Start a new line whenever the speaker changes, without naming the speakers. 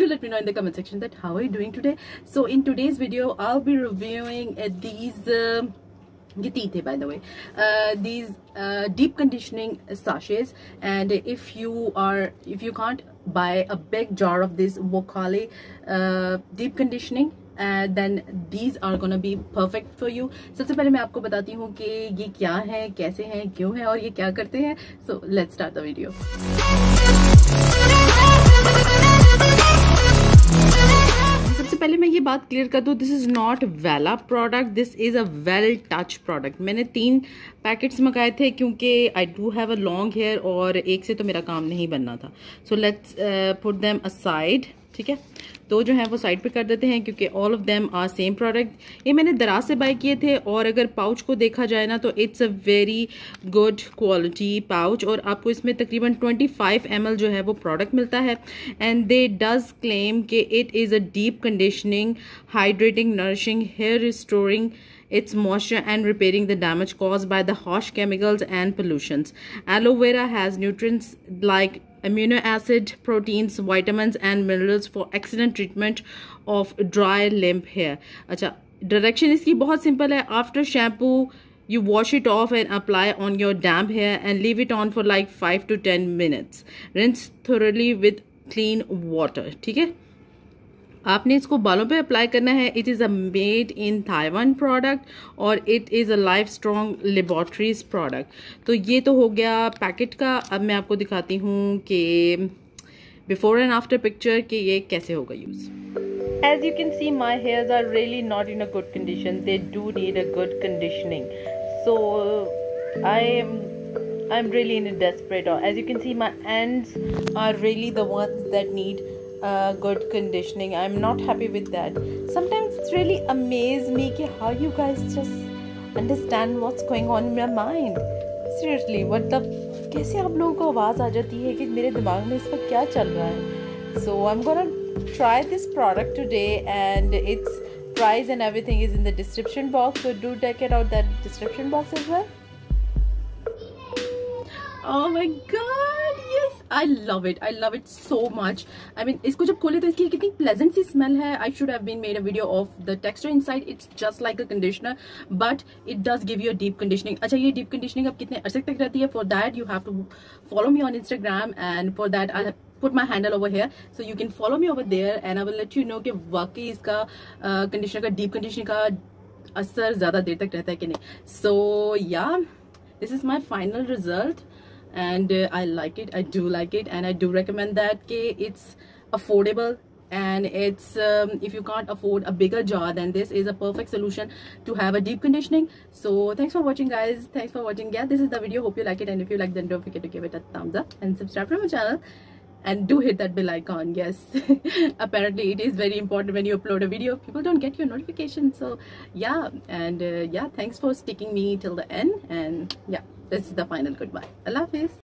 do let me know in the comment section that how are you doing today. So in today's video I'll be reviewing these ये tea थे, by the way, these deep conditioning sachets. And if you can't buy a big jar of this Wockhardt deep conditioning, then these are gonna be perfect for you. सबसे पहले मैं आपको बताती हूँ कि ये क्या है, कैसे हैं, क्यों है और ये क्या करते हैं. So let's start the video. सबसे पहले मैं ये बात क्लियर कर दूं, this is not Wella product, this is a well touch product. मैंने 3 पैकेट्स मंगाए थे क्योंकि I do have a long hair और एक से तो मेरा काम नहीं बनना था. So let's put them aside. ठीक है, तो जो है वो साइड पे कर देते हैं क्योंकि all of them are same product. ये मैंने दराज से बाय किए थे और अगर पाउच को देखा जाए ना तो it's a very good quality pouch और आपको इसमें तकरीबन 25 ml जो है वो प्रोडक्ट मिलता है. एंड दे डज क्लेम कि it is a deep conditioning, hydrating, nourishing, hair restoring its moisture and repairing the damage caused by the harsh chemicals and pollutions. Aloe vera has nutrients like amino acid, proteins, vitamins and minerals for excellent treatment of dry limp hair. अच्छा, direction इसकी बहुत simple है. After shampoo you wash it off and apply on your damp hair and leave it on for like 5 to 10 minutes. Rinse thoroughly with clean water. ठीक है, आपने इसको बालों पे अप्लाई करना है. It is a made in Taiwan product और it is a Life Strong laboratories product. तो ये तो हो गया पैकेट का. अब मैं आपको दिखाती हूँ कि बिफोर एंड आफ्टर पिक्चर कि ये कैसे होगा use. As you can see, my hairs are really not in a good condition. They do need a good conditioning. So I'm really in a desperate. As you can see, my ends are really the ones that need good conditioning. I'm not happy with that. Sometimes it's really amazed me कि how you guys just understand what's going on in my mind. Seriously, मतलब कैसे आप लोगों को आवाज़ आ जाती है कि मेरे दिमाग में इस वक्त क्या चल रहा है. So I'm gonna try this product today and its price and everything is in the description box. So do check it out, that description box as well. Oh my god, yes, I love it so much. I mean, इसको जब खोले तो इसकी कितनी pleasant सी smell है. I should have been made a video of the texture inside. It's just like a conditioner, but it does give you a deep conditioning. अच्छा, ये deep conditioning अब कितने अरसे तक रहती है? For that you have to follow me on Instagram, and for that I'll put my handle over here, so you can follow me over there and I will let you know कि वाकई इसका conditioner का deep conditioning का असर ज़्यादा देर तक रहता है कि नहीं. So yeah, this is my final result. And I like it, I do like it, and I do recommend that it's affordable and it's if you can't afford a bigger jar, then this is a perfect solution to have a deep conditioning. So thanks for watching guys, thanks for watching. Yeah, this is the video, hope you like it, and if you like, then don't forget to give it a thumbs up and subscribe to my channel and do hit that bell icon. Yes, apparently it is very important when you upload a video, people don't get your notification. So yeah, and yeah, thanks for sticking me till the end, and yeah, this is the final goodbye. Allah Hafiz.